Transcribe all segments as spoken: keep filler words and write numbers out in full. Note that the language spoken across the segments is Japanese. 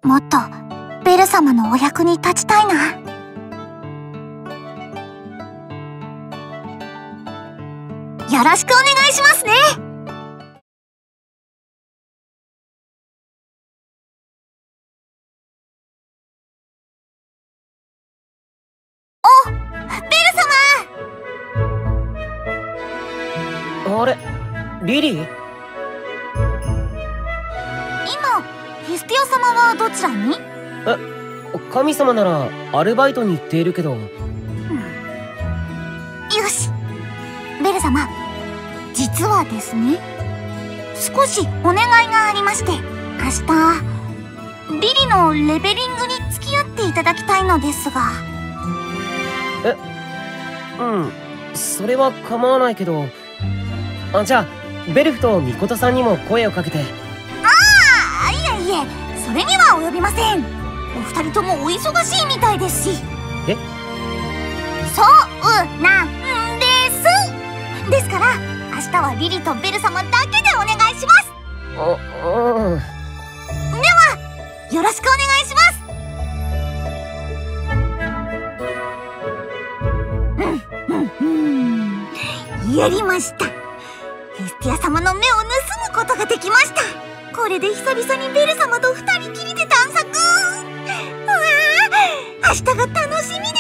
もっとベル様のお役に立ちたいな。よろしくお願いしますね。お、ベル様。 あれ、リリー？ 今ヘスティア様はどちらに？ え、神様ならアルバイトに行っているけど。うん、よし、ベル様、実はですね、少しお願いがありまして、明日リリのレベリングに付き合っていただきたいのですが。 え、うん、それは構わないけど。あ、じゃあベルフとミコトさんにも声をかけて。 ああ、いえいえ、それには及びません。お二人ともお忙しいみたいですし。 え？ そうなんですですから、明日はリリとベル様だけでお願いします。 あ、うん。ではよろしくお願いします。うんうんうん、やりました。ヘスティア様の目を盗むことができました。これで久々にベル様と二人きりで探索。うわあ、明日が楽しみです。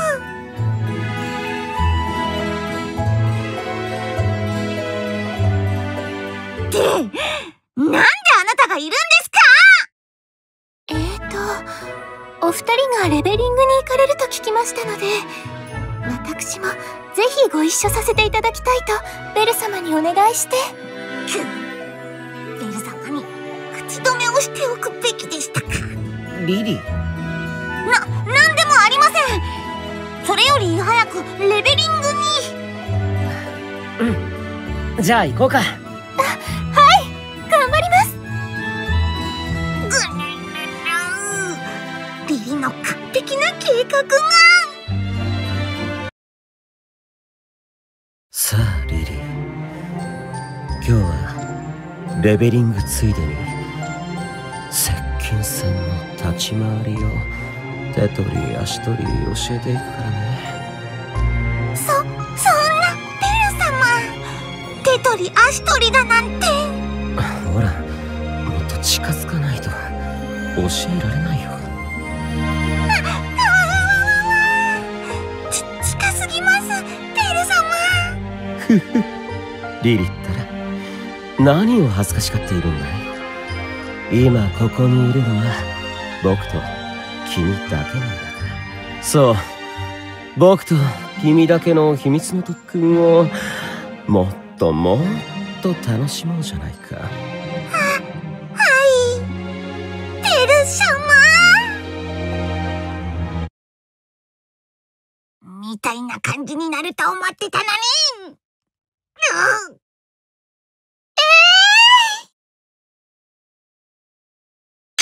って、なんであなたがいるんですか？ えーと、お二人がレベリングに行かれると聞きましたので、私もぜひご一緒させていただきたいとベル様にお願いして。 くっ、ベル様に口止めをしておくべきでしたか。 リリー？ な、なんでもありません。それより早くレベリングに。うん、じゃあ行こうか。 あ、はい、頑張ります。 ぐリリの完璧な計画が。 さあリリー、今日はレベリングついでに接近戦の立ち回りを手取り足取り教えていくからね。 そ、そんなベル様、手取り足取りだなんて。 ほら、もっと近づかないと教えられないよ。 ち、近すぎます、ベル様。 ふふ、リリったら何を恥ずかしがっているんだい。今ここにいるのは僕と君だけなんだから。そう、僕と君だけの秘密の特訓をもっともっと楽しもうじゃないか。は、 はい、ベル様みたいな感じになると思ってたのに。うん、えー、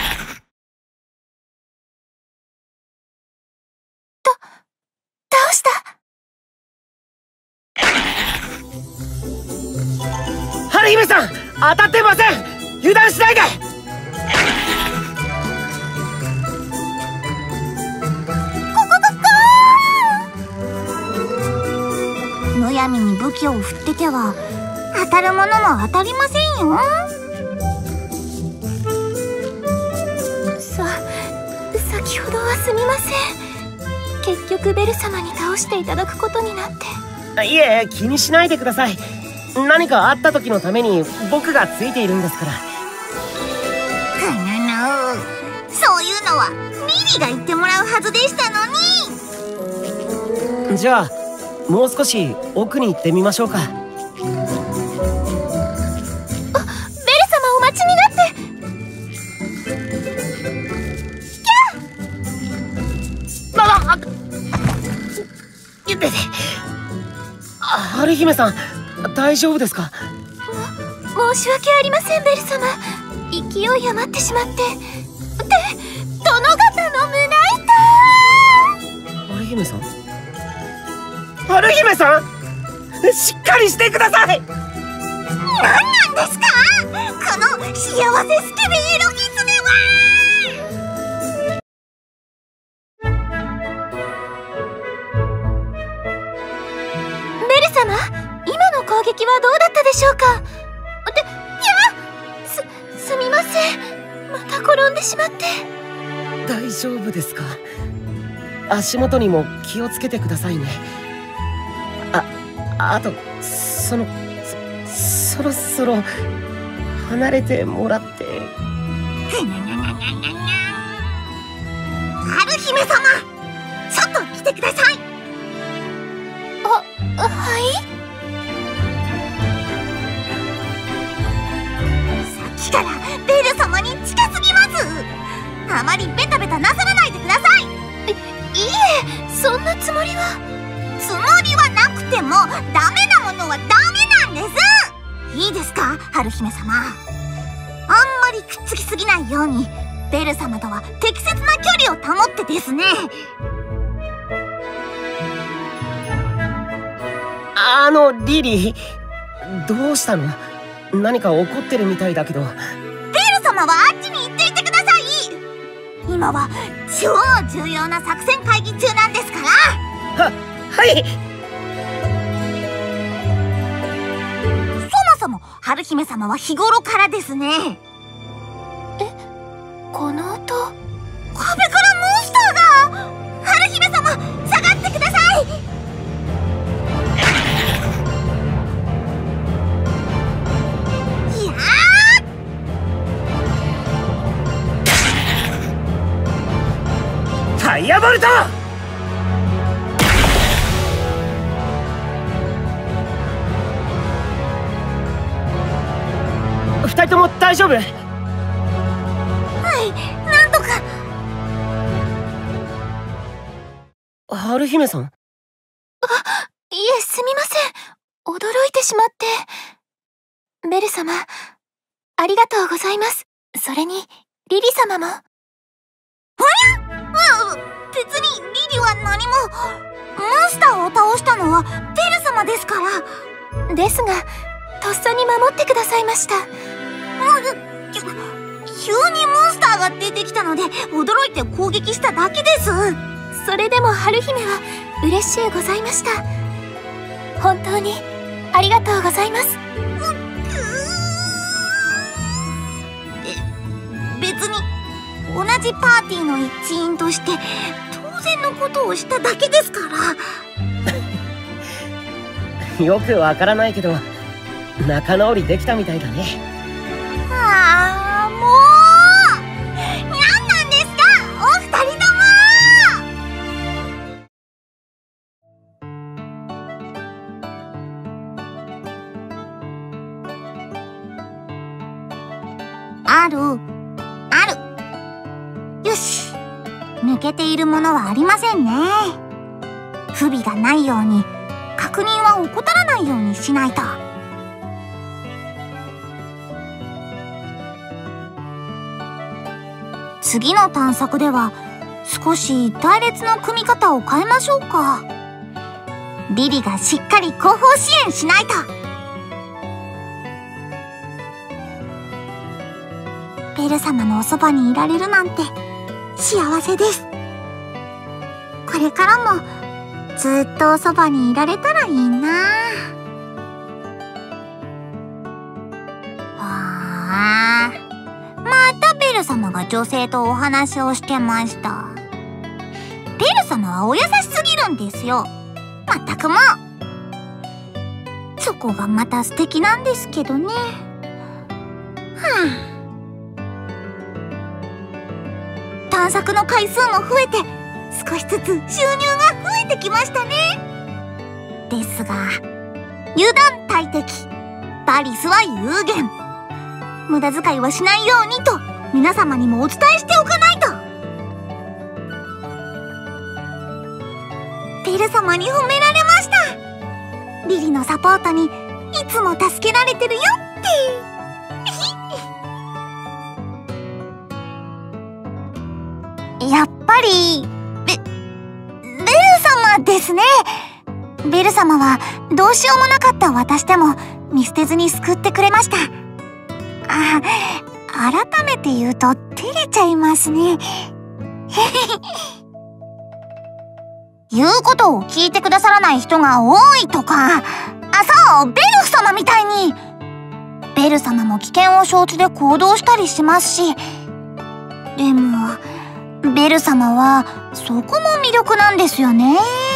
ど、どうした？ 春姫さん、当たってません。油断しないで。 むやみに武器を振ってては当たるものも当たりませんよ。 さ、先ほどはすみません。結局ベル様に倒していただくことになって。 いえ、気にしないでください。何かあった時のために僕がついているんですから。 くぬぬ、そういうのはリリが言ってもらうはずでしたのに。 じゃあもう少し奥に行ってみましょうか。あ、ベル様お待ちになって。 キャー！ああ、ゆってて。春姫さん、大丈夫ですか？ も、申し訳ありませんベル様。勢い余ってしまって。で、殿方の胸板。 春姫さん、春姫さん、しっかりしてください。 何なんですか、この幸せスケベエロキツネは。 転んでしまって。 大丈夫ですか？足元にも気をつけてくださいね。あ、あと、その、そ、そろそろ離れてもらって。 春姫様、ちょっと来てください。 あ、はい。 さっきからベル様に近すぎます。あまりベタベタなさらないでください。 い、いえ、そんなつもりは。 つもりはなくてもダメなものはダメなんです。いいですか、春姫様。あんまりくっつきすぎないようにベル様とは適切な距離を保ってですね。 あのリリー、どうしたの？何か怒ってるみたいだけど。 ベル様はあっちに行っていてください。今は超重要な作戦会議中なんですから。 は、はい。 そもそも春姫様は日頃からですね。 え、この音。 壁からモンスターが。春姫様、下がってください。いやー、ファイアボルト！二人とも大丈夫？ はい、なんとか。 春姫さん？ あ、いえ、すみません。驚いてしまって。ベル様、ありがとうございます。それに、リリ様も。 ありゃ？うん、別にリリは何も。モンスターを倒したのはベル様ですから。 ですが、とっさに守ってくださいました。 急にモンスターが出てきたので驚いて攻撃しただけです。 それでも春姫は嬉しゅうございました。本当にありがとうございます。 べ別に同じパーティーの一員として当然のことをしただけですから。 よくわからないけど仲直りできたみたいだね。 ああ、もう何なんですか、お二人とも。あるある。よし、抜けているものはありませんね。不備がないように確認は怠らないようにしないと。次の探索では少し隊列の組み方を変えましょうか。リリがしっかり後方支援しないと。ベル様のおそばにいられるなんて幸せです。これからもずっとおそばにいられたらいいな。はあ、またベル様が女性とお話をしてました。ベル様はお優しすぎるんですよ。まったくもう。そこがまた素敵なんですけどね。はあ、探索の回数も増えて少しずつ収入が増えてきましたね。ですが油断大敵、バリスは有限。無駄遣いはしないようにと皆様にもお伝えしておかないと。ベル様に褒められました。リリのサポートにいつも助けられてるよってやっぱりベ、ベル様ですね。ベル様はどうしようもなかった私でも見捨てずに救ってくれました。あ、改めて言うと照れちゃいますね。言うことを聞いてくださらない人が多いとか。あ、そう、ベル様みたいに。ベル様も危険を承知で行動したりしますし、 でもベル様はそこも魅力なんですよね。